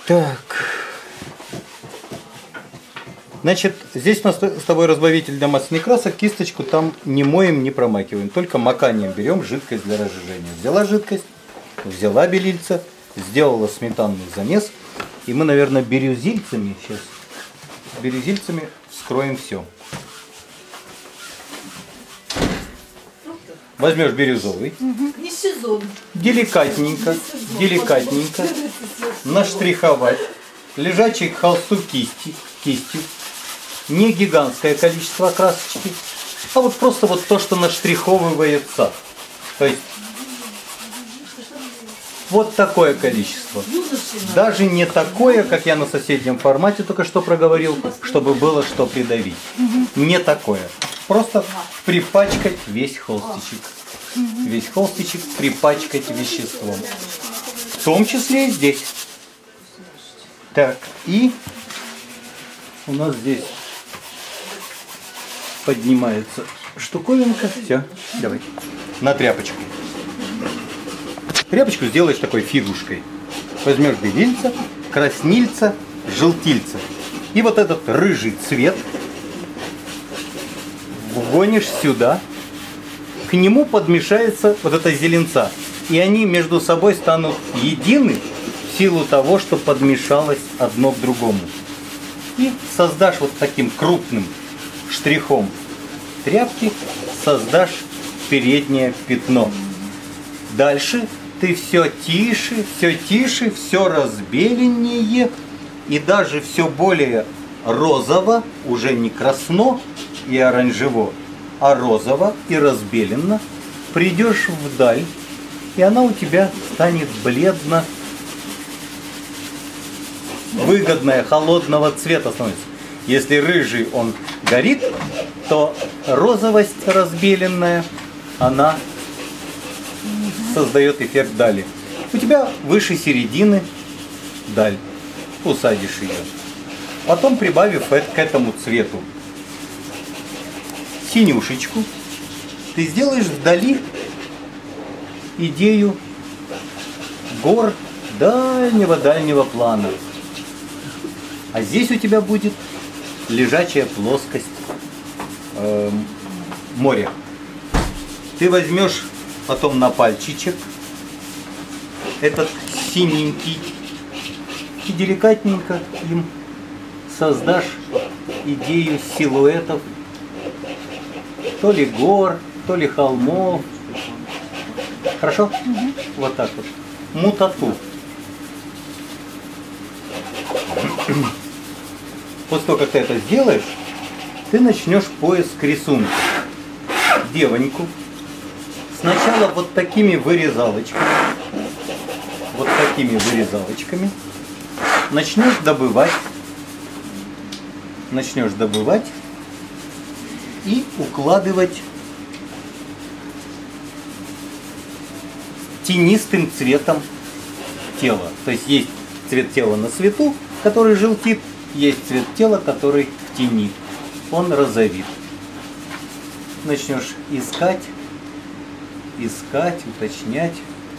Так. Значит, здесь у нас с тобой разбавитель для масляных красок. Кисточку там не моем, не промакиваем. Только маканием берем жидкость для разжижения. Взяла жидкость, взяла белильца, сделала сметанный замес. И мы, наверное, бирюзильцами вскроем все. Возьмешь бирюзовый. Не сезон. Деликатненько наштриховать. Лежачий к холсту кистью. Не гигантское количество красочки, а вот просто вот то, что наштриховывается. То есть вот такое количество. Даже не такое, как я на соседнем формате только что проговорил, чтобы было что придавить. Не такое. Просто припачкать весь холстичек. Весь холстичек припачкать веществом. В том числе и здесь. Так, и у нас здесь поднимается штуковинка. Все, давай. На тряпочку. Тряпочку сделаешь такой фигушкой. Возьмешь белильца, краснильца, желтильца. И вот этот рыжий цвет вгонишь сюда. К нему подмешается вот эта зеленца. И они между собой станут едины в силу того, что подмешалось одно к другому. И создашь вот таким крупным штрихом тряпки, создашь переднее пятно. Дальше ты все тише, все разбеленнее и даже все более розово, уже не красно и оранжево, а розово и разбеленно придешь вдаль, и она у тебя станет бледно выгодная, холодного цвета становится. Если рыжий он горит, то розовость разбеленная, она создает эффект дали. У тебя выше середины даль. Усадишь ее. Потом, прибавив к этому цвету синюшечку, ты сделаешь вдали идею гор дальнего плана. А здесь у тебя будет лежачая плоскость моря. Ты возьмешь потом на пальчичек этот синенький и деликатненько им создашь идею силуэтов то ли гор, то ли холмов. Хорошо? Вот так вот. Мутату. После того, как ты это сделаешь, ты начнешь поиск рисунка. Девоньку сначала вот такими вырезалочками, начнешь добывать и укладывать тенистым цветом тела. То есть есть цвет тела на свету, который желтит, есть цвет тела, который в тени. Он розовит. Начнешь искать, уточнять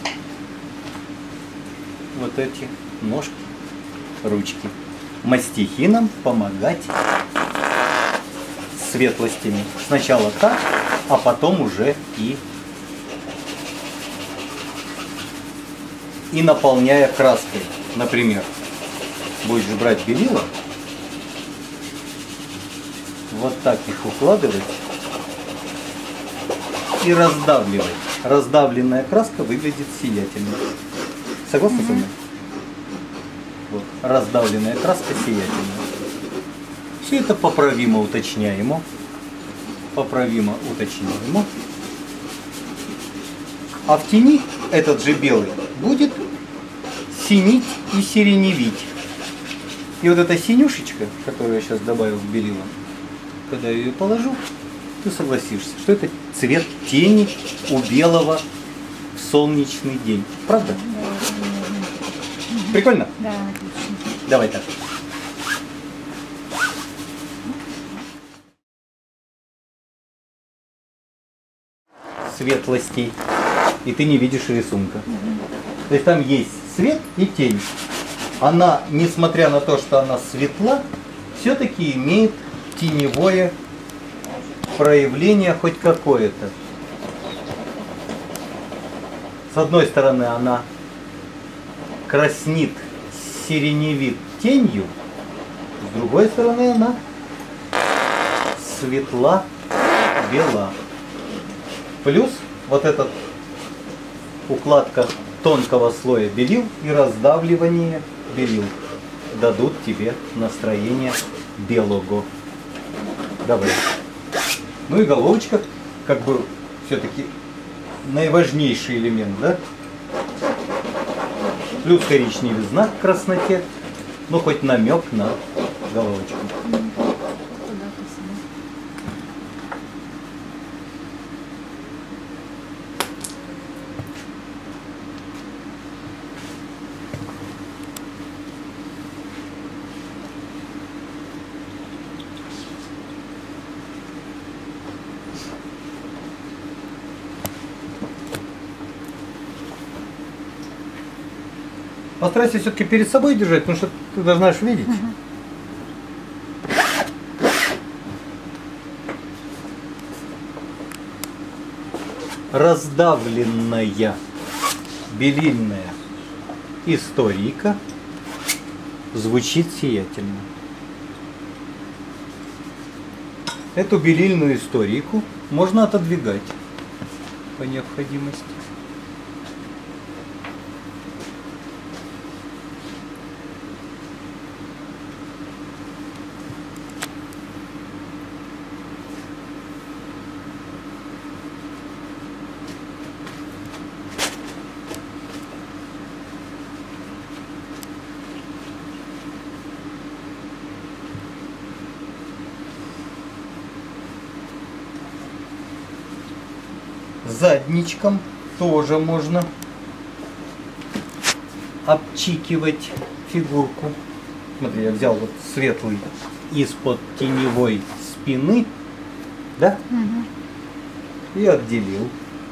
вот эти ножки, ручки. Мастихином помогать светлостями. Сначала так, а потом уже и наполняя краской. Например, будешь брать белила, вот так их укладывать и раздавливать. Раздавленная краска выглядит сиятельно. Согласны со мной? Вот. Раздавленная краска сиятельная. Все это поправимо уточняемо. А в тени этот же белый будет синить и сиреневить. И вот эта синюшечка, которую я сейчас добавил в белила, когда я ее положу, ты согласишься, что это цвет тени у белого в солнечный день. Правда? Прикольно? Да, отлично. Давай так. Светлостей. И ты не видишь рисунка. То есть там есть свет и тень. она, несмотря на то, что она светла, все-таки имеет теневое проявление хоть какое-то. С одной стороны, она краснит, сиреневит тенью, с другой стороны, она светла, бела. Плюс вот эта укладка тонкого слоя белил и раздавливание белил дадут тебе настроение белого. Давай. Ну и головочка, как бы все-таки наиважнейший элемент, да? Плюс коричневизна к красноте, ну хоть намек на головочку. Постарайся все-таки перед собой держать, потому что ты должна ж видеть. Раздавленная белильная историка звучит сиятельно. Эту белильную историку можно отодвигать по необходимости. Задничком тоже можно обчикивать фигурку. Смотри, я взял вот светлый из-под теневой спины, да? И отделил.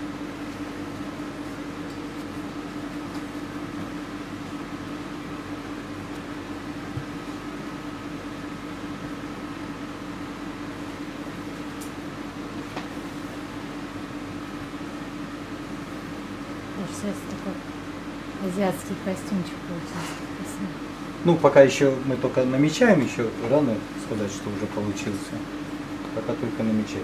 Такой азиатский костюмчик получился. Ну, пока еще мы только намечаем, еще рано сказать, что уже получился. Пока только намечаем.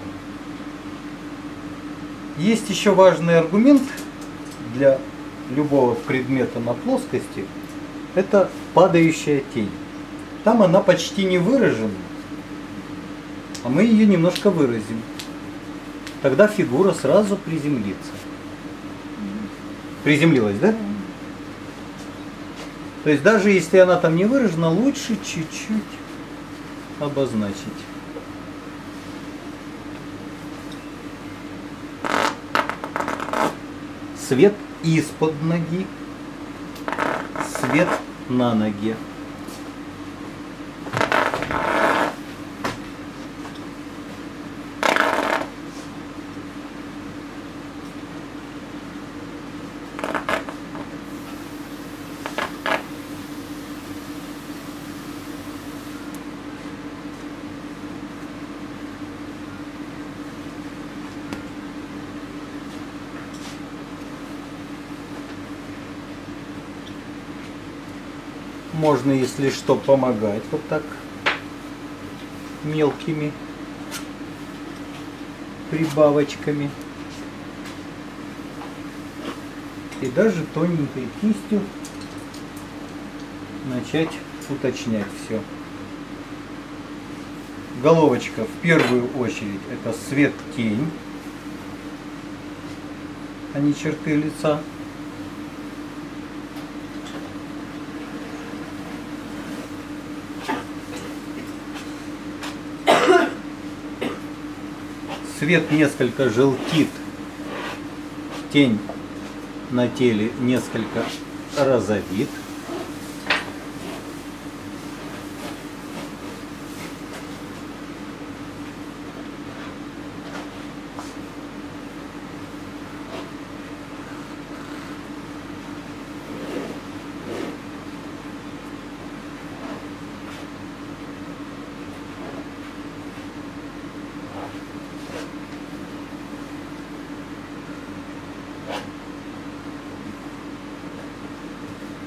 Есть еще важный аргумент для любого предмета на плоскости. Это падающая тень. Там она почти не выражена, а мы ее немножко выразим. Тогда фигура сразу приземлится. Приземлилась, да? То есть даже если она там не выражена, лучше чуть-чуть обозначить. Свет из-под ноги, свет на ноге. Можно, если что, помогать вот так мелкими прибавочками. И даже тоненькой кистью начать уточнять все. Головочка в первую очередь это свет-тень, а не черты лица. Свет несколько желтит, тень на теле несколько розовит.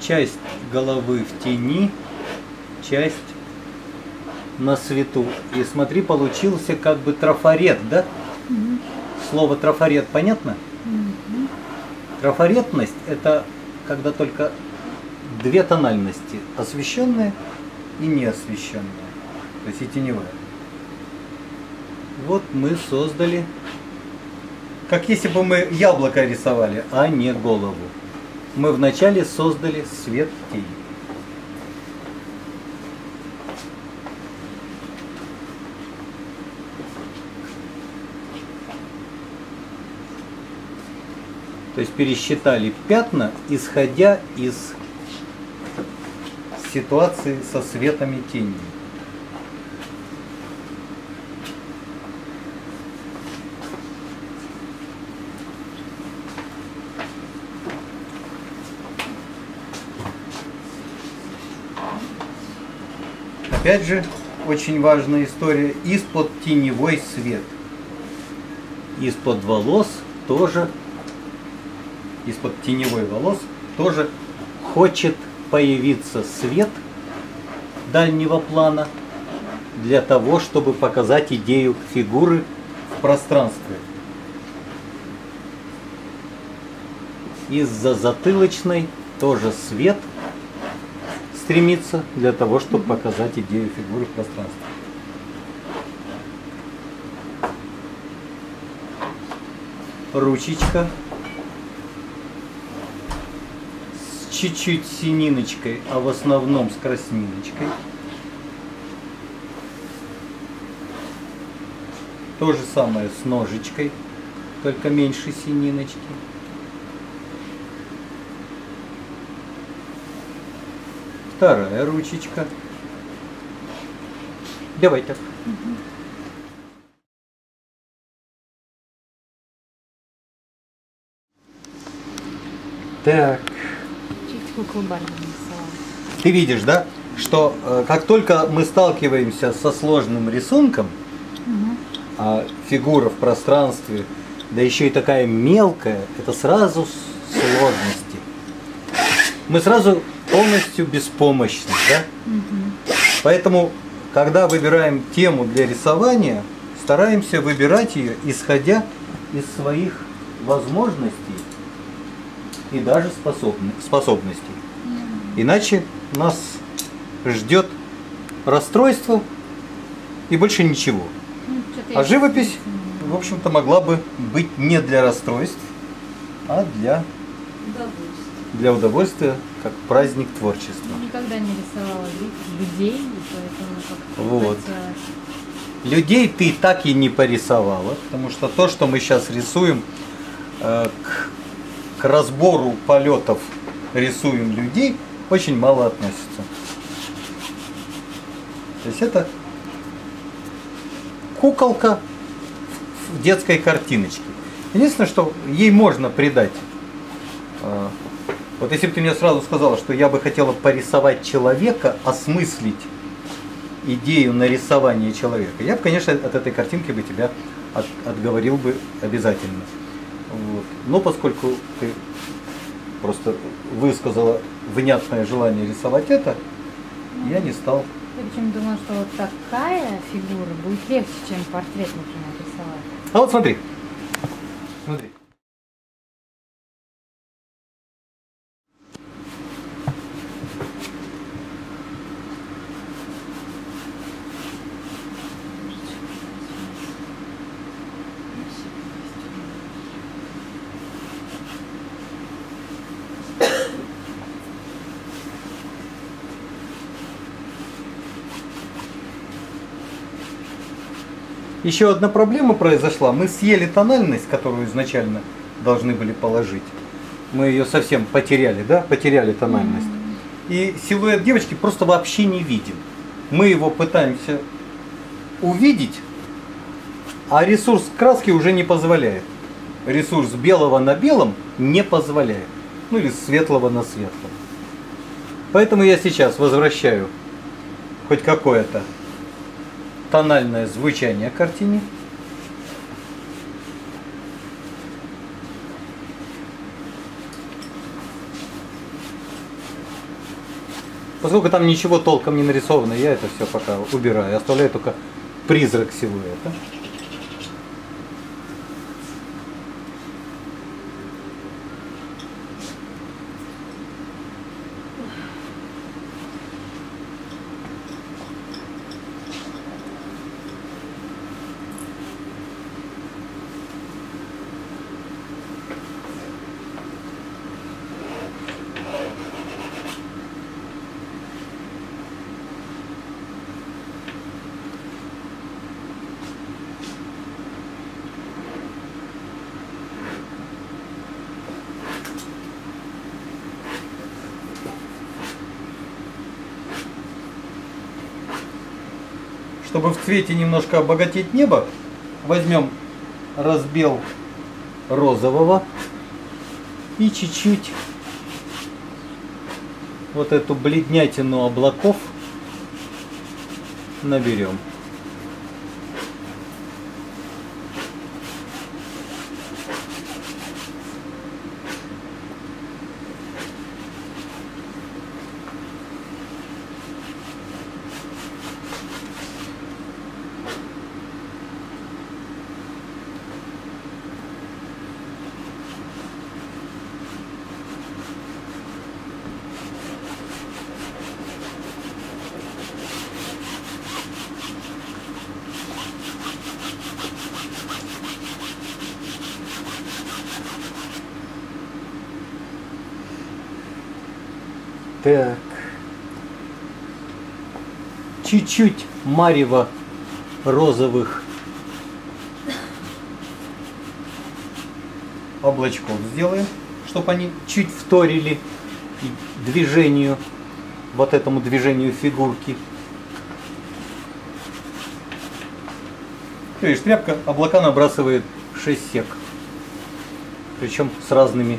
часть головы в тени, часть на свету. И смотри, получился как бы трафарет, да? Мгм. Слово трафарет понятно? Мгм. Трафаретность – это когда только две тональности – освещенная и неосвещенная, то есть и теневая. Вот мы создали, как если бы мы яблоко рисовали, а не голову. Мы вначале создали свет тени. То есть пересчитали пятна, исходя из ситуации со светом и тенью. Опять же, очень важная история. Из-под теневой свет. Из-под волос тоже, из-под теневой волос тоже хочет появиться свет дальнего плана для того, чтобы показать идею фигуры в пространстве. Из-за затылочной тоже свет стремится для того, чтобы показать идею фигуры в пространстве. Ручечка с чуть-чуть сининочкой, а в основном с красниночкой. То же самое с ножичкой, только меньше сининочки. Вторая ручечка. Давай так. Так. Чуть куклу Барби нарисовала. Ты видишь, да, что как только мы сталкиваемся со сложным рисунком, Мгм. а фигура в пространстве, да еще и такая мелкая, это сразу сложности. Мы сразу полностью беспомощны, да? Мгм. Поэтому, когда выбираем тему для рисования, стараемся выбирать ее, исходя из своих возможностей и даже способностей. Иначе нас ждет расстройство и больше ничего. Ну, что-то А я живопись, не в общем-то, могла бы быть не для расстройств, а для удовольствия, как праздник творчества. никогда не рисовала людей, и поэтому как-то Вот. хотелось. Людей ты так и не порисовала, потому что то, что мы сейчас рисуем, к разбору полетов рисуем людей, очень мало относится. То есть это куколка в детской картиночке. Единственное, что ей можно придать. Вот если бы ты мне сразу сказала, что я бы хотела порисовать человека, осмыслить идею нарисования человека, я бы, конечно, от этой картинки бы тебя отговорил бы обязательно. Вот. Но поскольку ты просто высказала внятное желание рисовать это, я не стал. Я почему думала, что вот такая фигура будет легче, чем портрет, например, рисовать. А вот смотри. Смотри. Еще одна проблема произошла. Мы съели тональность, которую изначально должны были положить. Мы ее совсем потеряли, да? Потеряли тональность. И силуэт девочки просто вообще не виден. Мы его пытаемся увидеть, а ресурс краски уже не позволяет. Ресурс белого на белом не позволяет. Ну или светлого на светлом. Поэтому я сейчас возвращаю хоть какое-то тональное звучание картине. Поскольку там ничего толком не нарисовано, я это все пока убираю. Оставляю только призрак силуэта. Чтобы в цвете немножко обогатить небо, возьмем разбел розового и чуть-чуть вот эту бледнятину облаков наберем. Так. Чуть-чуть марева розовых облачков сделаем, чтобы они чуть вторили движению, вот этому движению фигурки. Видишь, тряпка облака набрасывает 6 сек. Причем с разными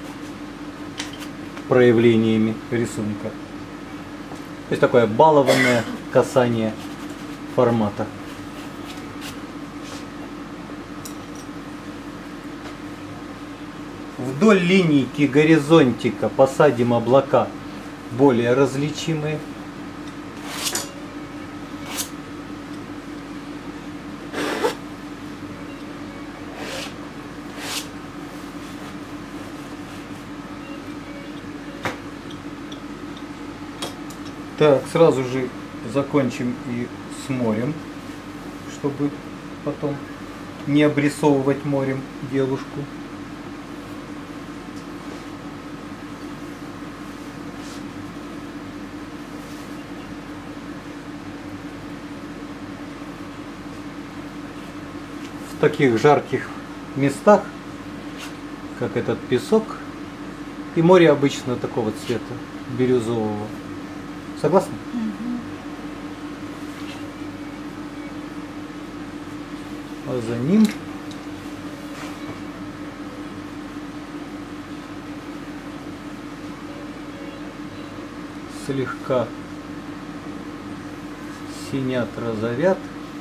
проявлениями рисунка. То есть такое балованное касание формата. Вдоль линейки горизонтика посадим облака более различимые. Так, сразу же закончим и с морем, чтобы потом не обрисовывать морем девушку. В таких жарких местах, как этот песок, и море обычно такого цвета, бирюзового. Согласны? А за ним слегка синят, розовят.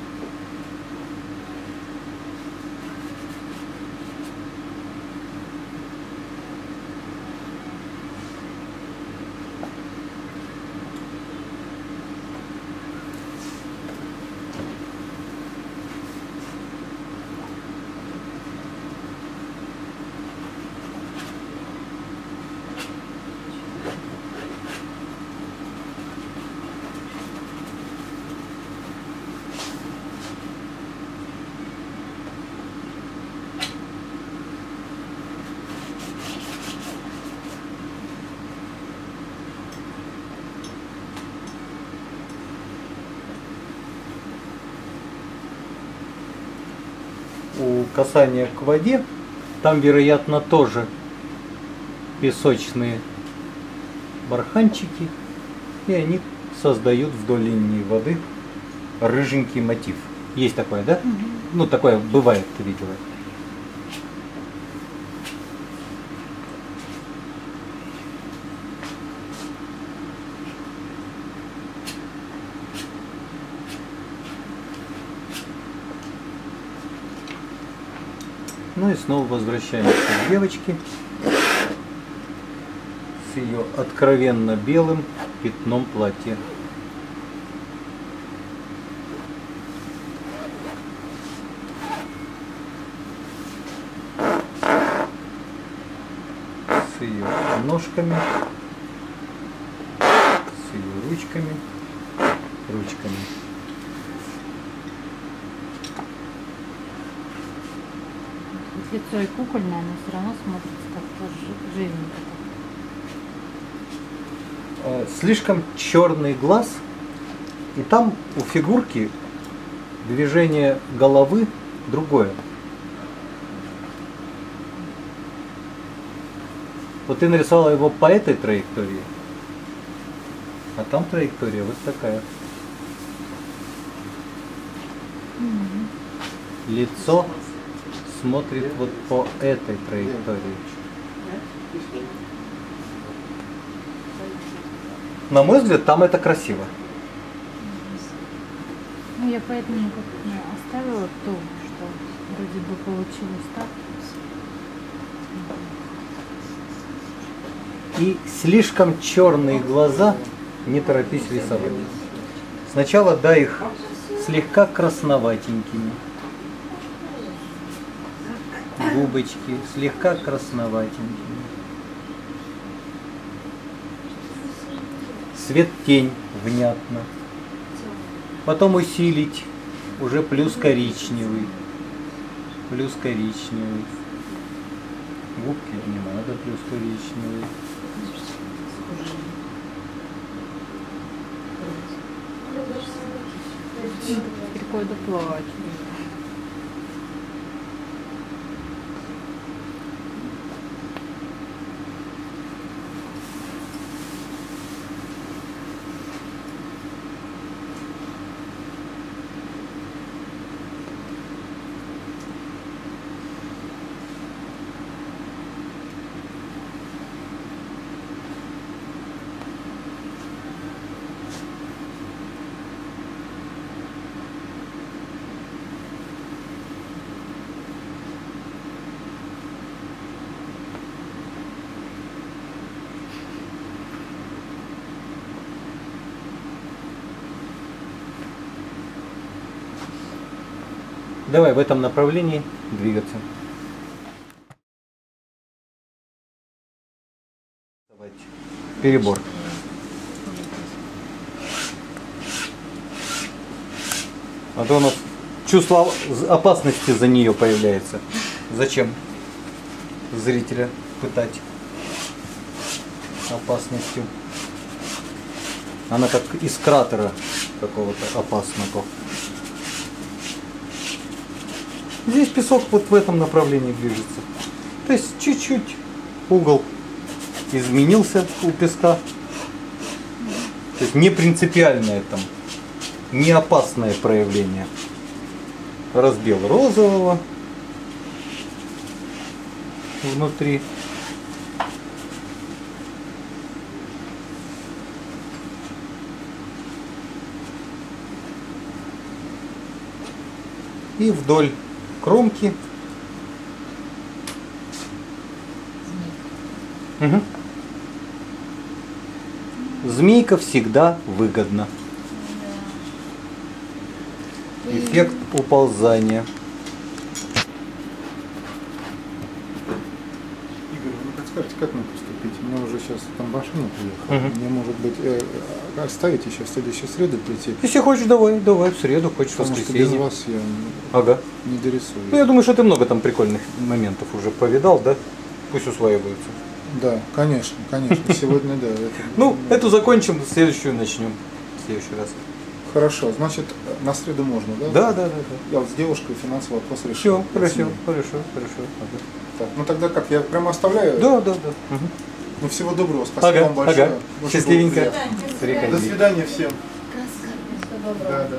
У касания к воде, там, вероятно, тоже песочные барханчики, и они создают вдоль линии воды рыженький мотив. Есть такое, да? Ну, такое бывает, ты видела. Ну и снова возвращаемся к девочке. с ее откровенно белым пятном платья. С ее ножками, с ее ручками. Лицо и кукольное, но все равно смотрится как-то живенько. Слишком черный глаз, и там у фигурки движение головы другое. Вот ты нарисовала его по этой траектории, а там траектория вот такая. Лицо смотрит вот по этой траектории. На мой взгляд, там это красиво. Ну, я поэтому оставила то, что вроде бы получилось так. И слишком черные глаза не торопись рисовать. Сначала дай их слегка красноватенькими. Губочки слегка красноватенькими. Свет-тень внятно. Потом усилить уже плюс коричневый. Плюс коричневый. Губки не надо плюс коричневый. Какое-то платье. Давай в этом направлении двигаться. Давайте. Перебор. А то у нас чувство опасности за нее появляется. Зачем зрителя пытать опасностью? Она как из кратера какого-то опасного. Здесь песок вот в этом направлении движется. То есть чуть-чуть угол изменился у песка. То есть не принципиальное там, не опасное проявление. Разбел розового внутри. И вдоль кромки. Угу. Змейка всегда выгодна. Эффект уползания. Игорь, ну подскажите, как мне поступить? У меня уже сейчас там машина приехала. Мне, может быть, оставить еще в следующую среду прийти? Если хочешь, давай в среду, хочешь в Потому что воскресенье. без вас я Ага. не дорисую. Ну, я думаю, что ты много там прикольных моментов уже повидал, да? Пусть усваиваются. Да, конечно. Сегодня, да. Ну, эту закончим, следующую начнем в следующий раз. Хорошо, значит, на среду можно, да? Да. Я вот с девушкой финансовый вопрос решил. Все, хорошо. Ага. Так, ну тогда как, я прямо оставляю? Да. Угу. Ну всего доброго, спасибо вам большое. Ага. Очень Счастливенько. было приятно. До свидания всем. Да.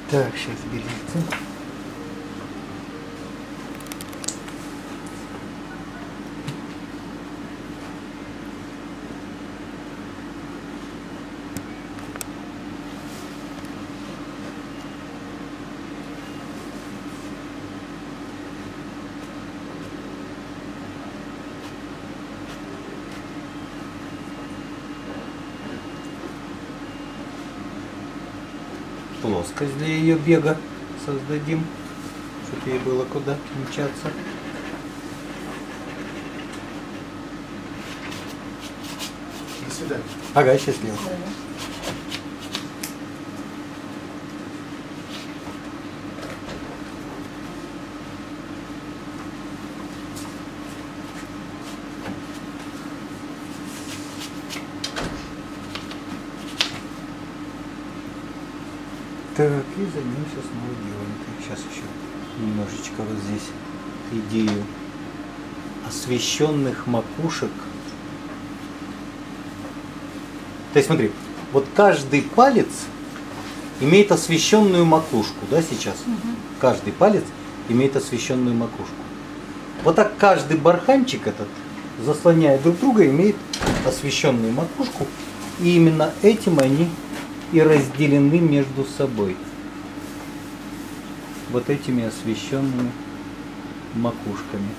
Так, сейчас берите. Плоскость для ее бега создадим, чтобы ей было куда мчаться. До свидания. Ага, счастливо. Так, и займемся снова делом. Так, сейчас еще немножечко вот здесь идею освещенных макушек. То есть смотри, вот каждый палец имеет освещенную макушку, да, сейчас? Каждый палец имеет освещенную макушку. Вот так каждый барханчик этот, заслоняя друг друга, имеет освещенную макушку. И именно этим они и разделены между собой. Вот этими освещенными макушками.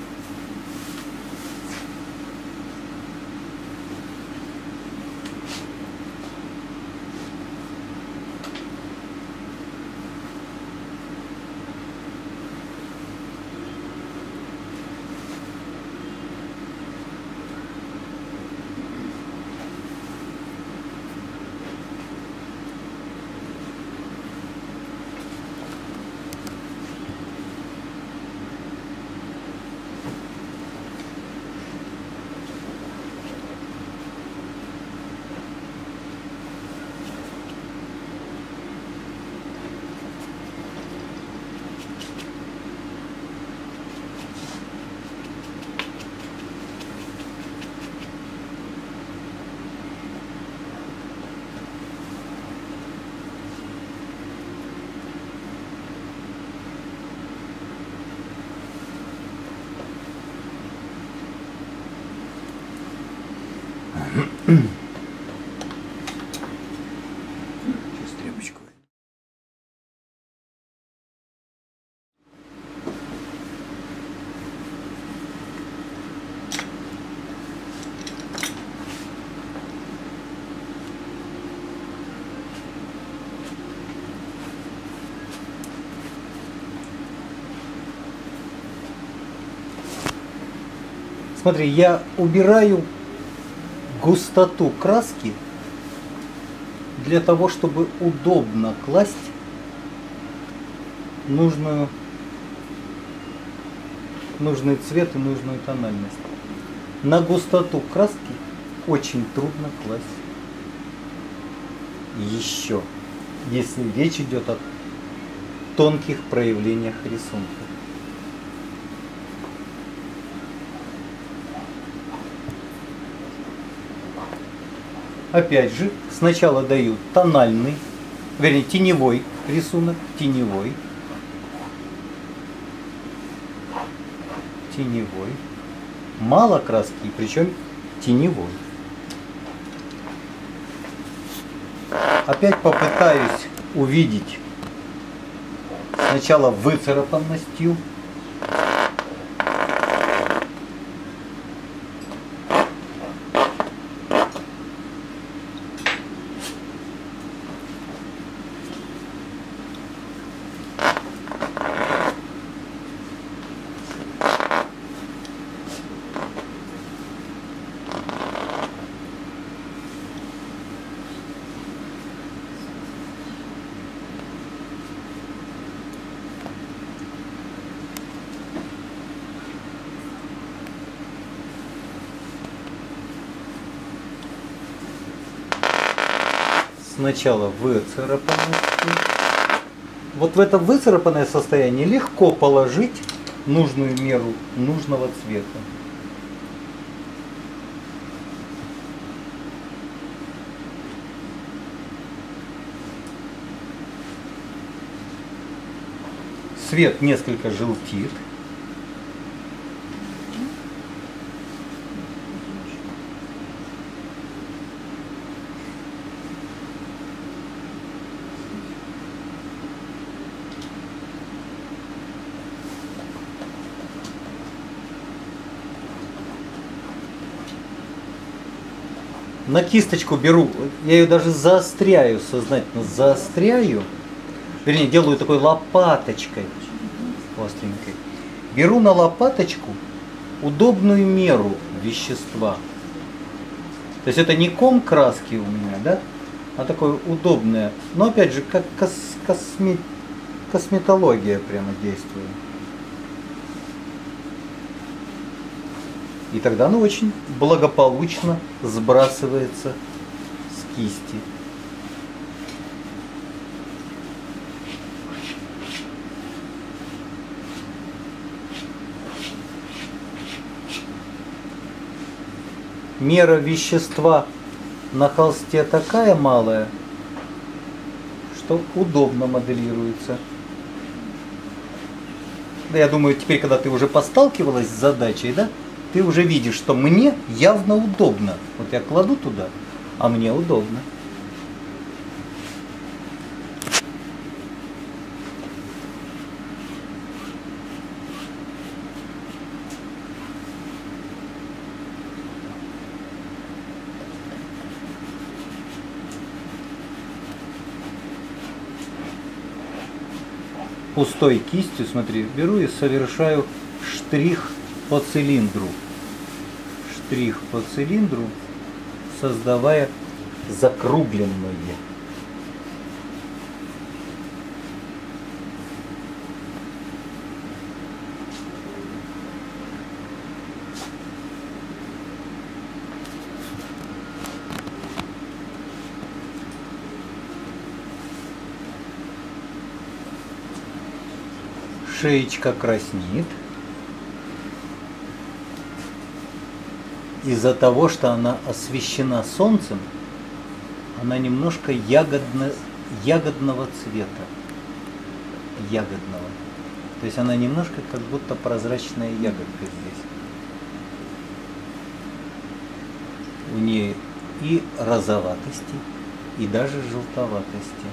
Сейчас тряпочку. Смотри, я убираю густоту краски для того, чтобы удобно класть нужный цвет и нужную тональность. На густоту краски очень трудно класть еще, если речь идет о тонких проявлениях рисунка. Опять же, сначала даю тональный, вернее, теневой рисунок, теневой, мало краски, причем теневой. Опять попытаюсь увидеть сначала выцарапанностью, сначала выцарапанностью. Вот в это выцарапанное состояние легко положить нужную меру нужного цвета. Цвет несколько желтит. На кисточку беру, я ее даже заостряю, сознательно заостряю, вернее, делаю такой лопаточкой остренькой. Беру на лопаточку удобную меру вещества. То есть это не ком краски у меня, да, а такое удобное. Но опять же, как косметология прямо действует. И тогда оно очень благополучно сбрасывается с кисти. Мера вещества на холсте такая малая, что удобно моделируется. Да, я думаю, теперь, когда ты уже посталкивалась с задачей, да, ты уже видишь, что мне явно удобно. Вот я кладу туда, а мне удобно. Пустой кистью, смотри, беру и совершаю штрих по цилиндру. Штрих по цилиндру, создавая закругленное. Шеечка краснеет. Из-за того, что она освещена солнцем, она немножко ягодного цвета. Ягодного. То есть она немножко как будто прозрачная ягодка здесь. У нее и розоватости, и даже желтоватости.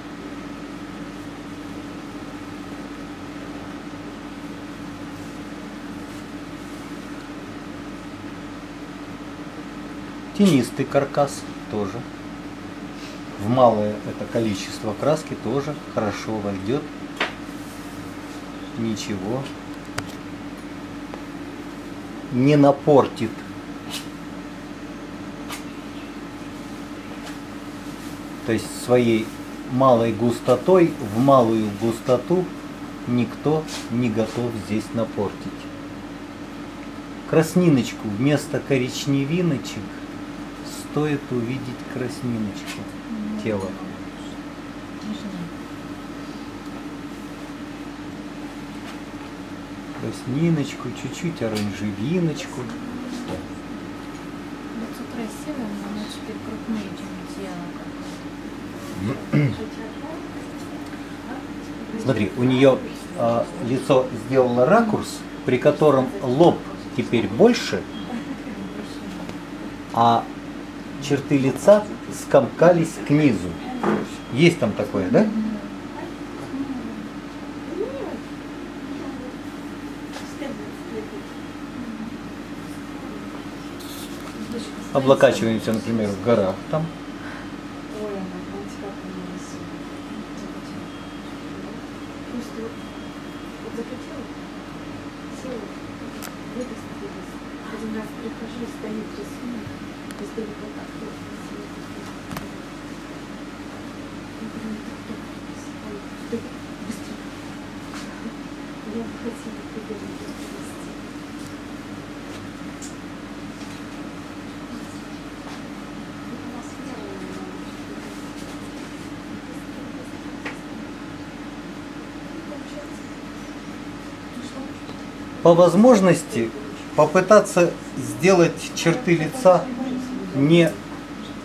Тенистый каркас тоже. В малое это количество краски тоже хорошо войдет. Ничего не напортит. То есть своей малой густотой в малую густоту никто не готов здесь напортить. Красниночку вместо коричневиночек стоит увидеть красниночку тела. Красниночку, чуть-чуть оранжевиночку. Лицо красивое, но оно теперь крупнее, чем тело. Смотри, у нее лицо сделало ракурс, при котором лоб теперь больше, а черты лица скомкались к низу. Есть там такое, да? Облокачиваемся, например, в горах там. Один раз прихожу, стоит рисунок, издалека так красиво. Я говорю, это кто? Быстрее. Я бы хотела придумать это провести. По возможности попытаться сделать черты лица не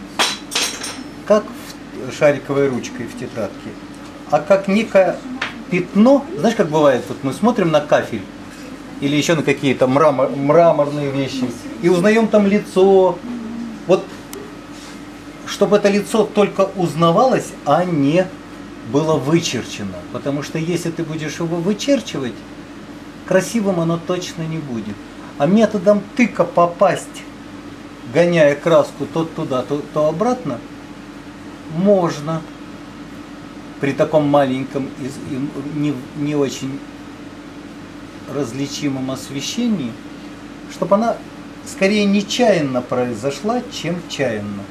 как шариковой ручкой в тетрадке, а как некая пятно, знаешь, как бывает, вот мы смотрим на кафель или еще на какие-то мраморные вещи и узнаем там лицо. Вот чтобы это лицо только узнавалось, а не было вычерчено. Потому что если ты будешь его вычерчивать, красивым оно точно не будет. А методом тыка попасть, гоняя краску то туда, то обратно, можно при таком маленьком и не очень различимом освещении, чтобы она скорее нечаянно произошла, чем чаянно.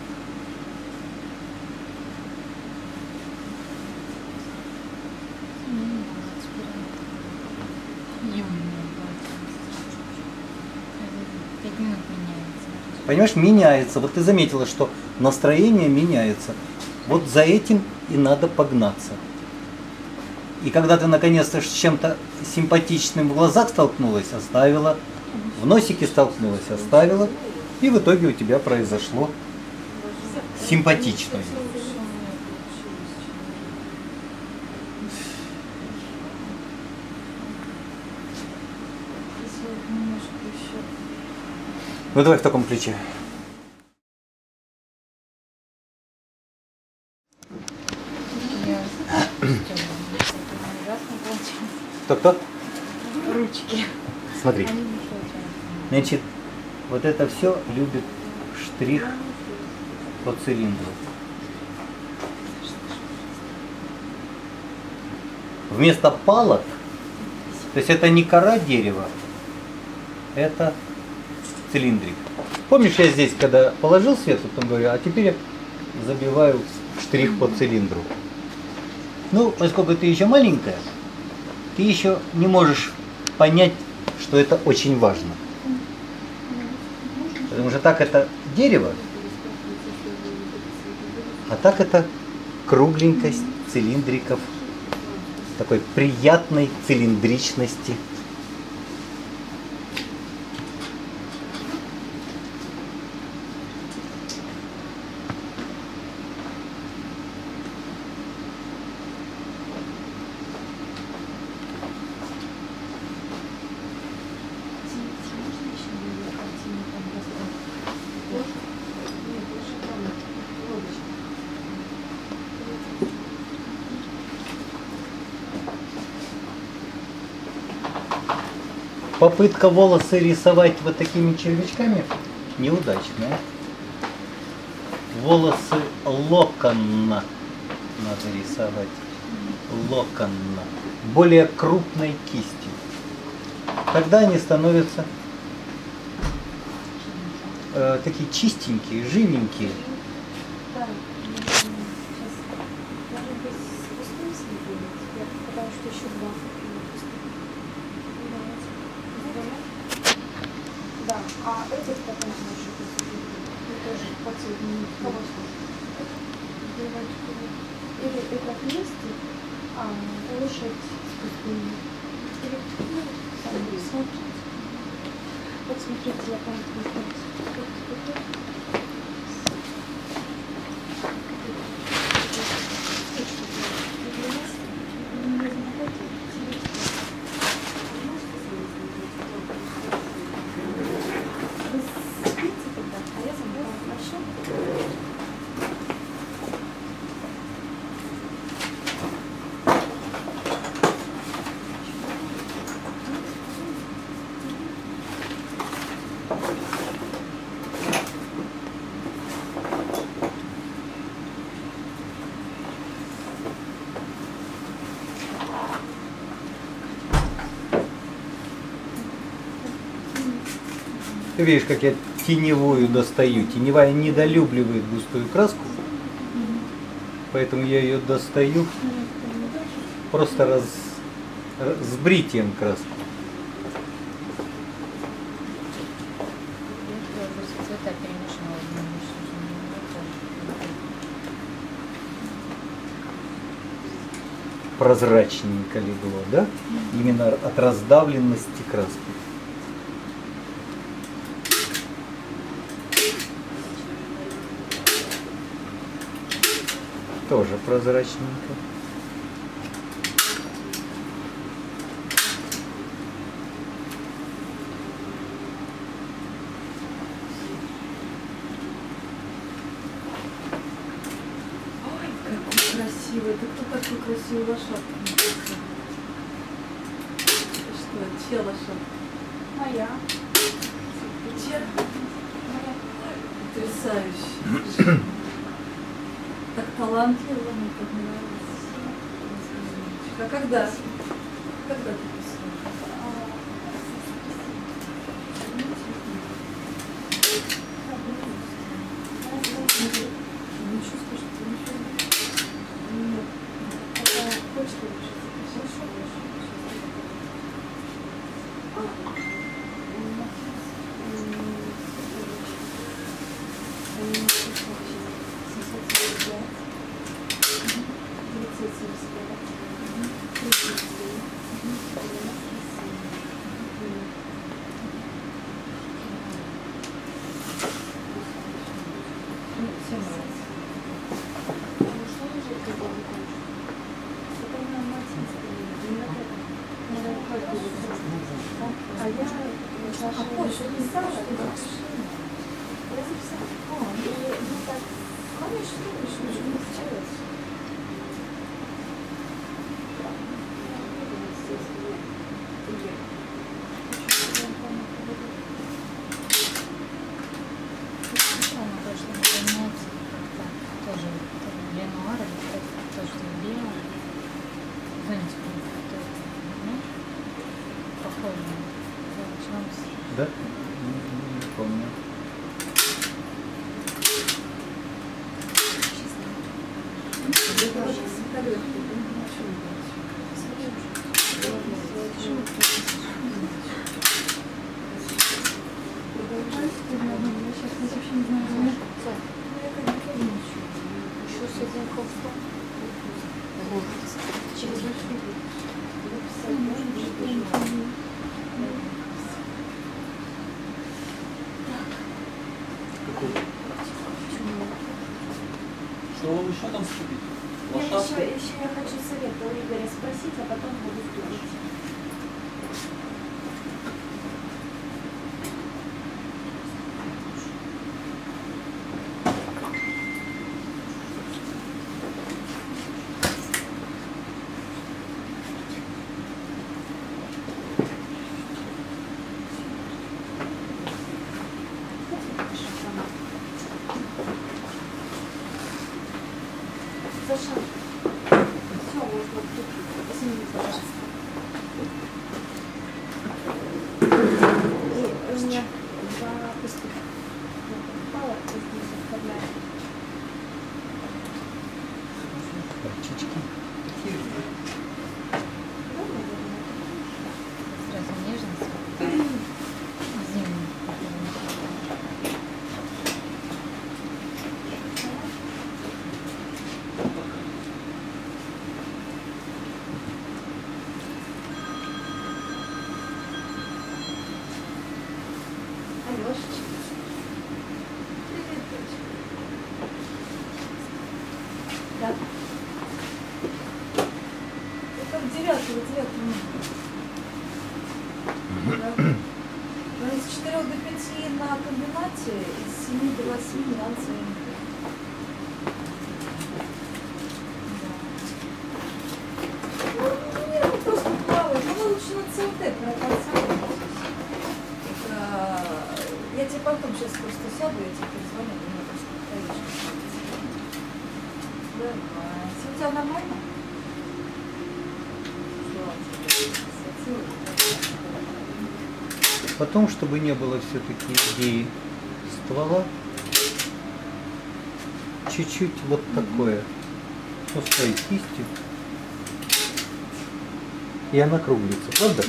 Понимаешь, меняется. Вот ты заметила, что настроение меняется. Вот за этим и надо погнаться. И когда ты наконец-то с чем-то симпатичным в глазах столкнулась, оставила, в носике столкнулась, оставила, и в итоге у тебя произошло симпатичное. Ну давай в таком ключе. Кто? Ручки. Смотри. Значит, вот это все любит штрих по цилиндру. Вместо палок, то есть это не кора дерева, это цилиндрик. Помнишь, я здесь, когда положил свет, потом говорю, а теперь я забиваю штрих по цилиндру. Ну, поскольку ты еще маленькая, ты еще не можешь понять, что это очень важно. Потому что так это дерево, а так это кругленькость цилиндриков, такой приятной цилиндричности. Попытка волосы рисовать вот такими червячками неудачная. Волосы локонно надо рисовать. Локонно. Более крупной кистью. Тогда они становятся такие чистенькие, живенькие. Да, сейчас даже без спустимся, потому что еще два. Да, а этот потом наши тоже подсоединить. Кого слушать? Или это вместе, а лошадь с пустыми. Или, ну, сами смотрите. Вот смотрите, я там Ты видишь, как я теневую достаю. Теневая недолюбливает густую краску, поэтому я ее достаю просто с бритием краску. Прозрачненько легло, да? Именно от раздавленности краски. Тоже прозрачненько. красивый. Это кто такой красивый лошадка? Это что? Чья лошадка? Моя. Чья? Моя. Потрясающе. Так талантливо, мне так нравится. А когда? Когда ты писала? Не чувствую, что ты ничего не... Нет. Хочешь лучше? Хорошо, А я больше писала, что ты Я записала. И так, конечно, ничего не сделать. Да? Не помню. Еще с этим холстом. Через Что вам еще там вступить? еще я хочу совет у Игоря спросить, а потом буду слушать. Саша, все, можно прикрыть. Извините, пожалуйста. И у меня два пустых попало, здесь оставляю. Птички. Ну, наверное. Сразу нежность. Зимний. Алёшечка. Привет, дочка. Да. Это в 9 Да. Ну, из 4 до 5 на комбинате, из 7 до 8 на оценке. Ну, не, просто плавать. Ну, лучше на ЦЛТ проконсультироваться. Я тебе потом сейчас просто сяду, я тебе перезвоню, ты мне просто повторишь. Давай. Все у тебя нормально? Потом, чтобы не было все-таки идеи ствола, чуть-чуть вот такое, ну, своей кистью, и она круглится, правда?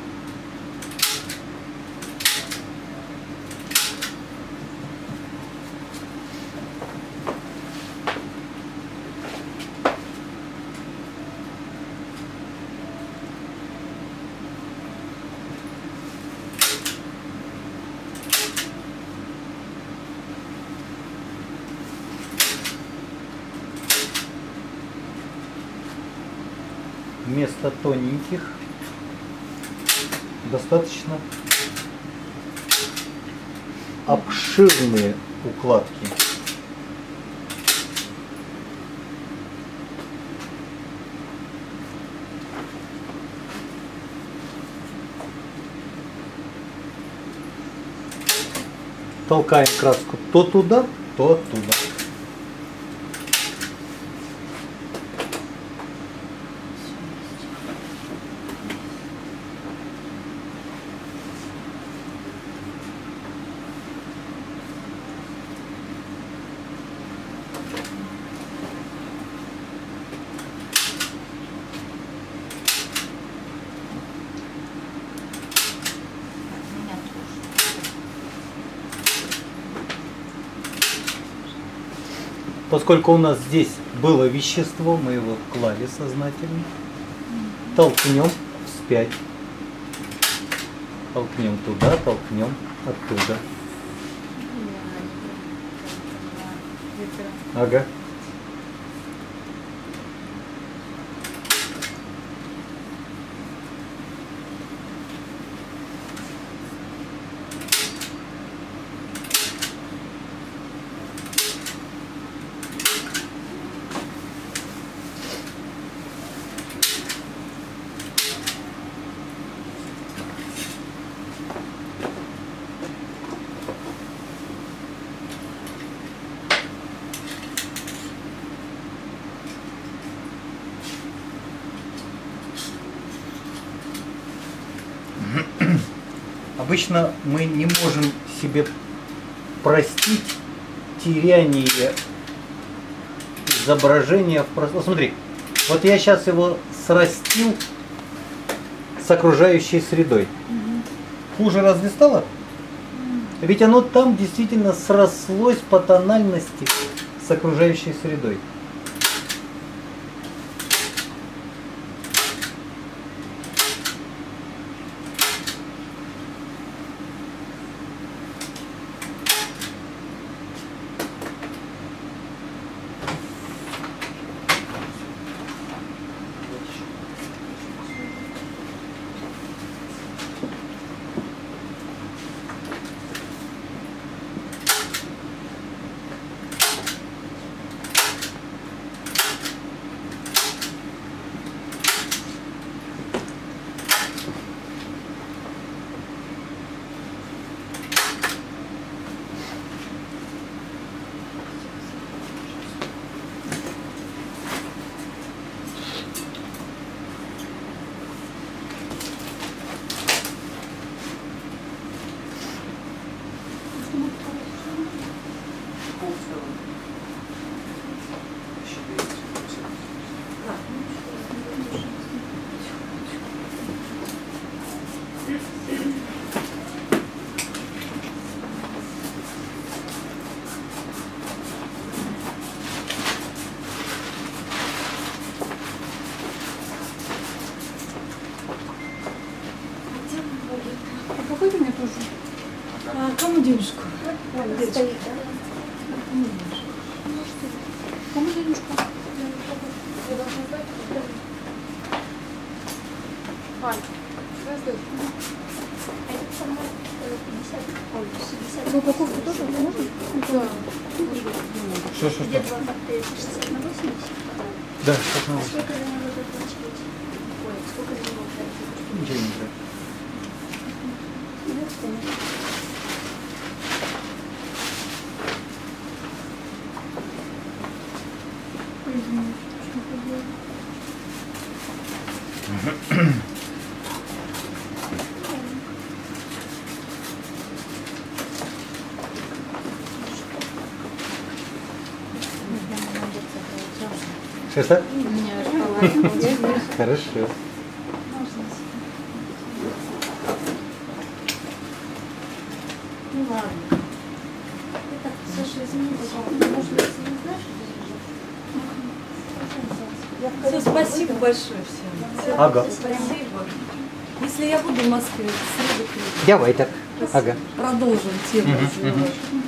Вместо тоненьких достаточно обширные укладки. толкаем краску то туда, то оттуда. Поскольку у нас здесь было вещество, мы его клали сознательно. Толкнем вспять. Толкнем туда, толкнем оттуда. Ага. Обычно мы не можем себе простить теряние изображения в пространстве. Смотри, вот я сейчас его срастил с окружающей средой. Хуже разве стало? Ведь оно там действительно срослось по тональности с окружающей средой. Какой-то мне тоже. А кому денежку? Стоит, да? Кому денежку? Ань, раздать. Это сама 50, ой, 60. Ну, упаковку тоже можно? Да. Что? Где 2 коктейля? 60 на 80? Да, А сколько за него заплатить? Ой, сколько за него платить? ничего не знаю. Ну, конечно. Что? У меня шоколад. Хорошо. Ну ладно. Это, Саша, извини, пожалуйста. Может быть, ты не знаешь, я в Все, спасибо большое всем. Ага. Спасибо. Если я буду в Москве, в среду приеду. Давай так. Ага. Продолжим тему развивать.